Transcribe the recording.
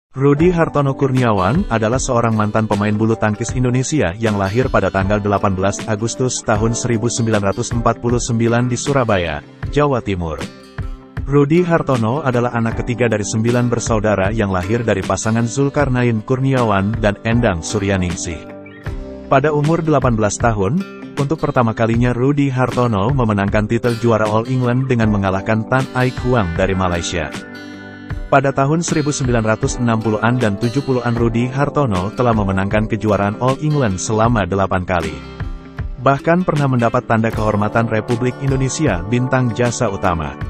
Rudy Hartono Kurniawan adalah seorang mantan pemain bulu tangkis Indonesia yang lahir pada tanggal 18 Agustus tahun 1949 di Surabaya, Jawa Timur. Rudy Hartono adalah anak ketiga dari 9 bersaudara yang lahir dari pasangan Zulkarnain Kurniawan dan Endang Suryaningsih. Pada umur 18 tahun, untuk pertama kalinya Rudy Hartono memenangkan titel juara All England dengan mengalahkan Tan Ai Kuang dari Malaysia. Pada tahun 1960-an dan 70-an Rudy Hartono telah memenangkan kejuaraan All England selama 8 kali. Bahkan pernah mendapat tanda kehormatan Republik Indonesia Bintang Jasa Utama.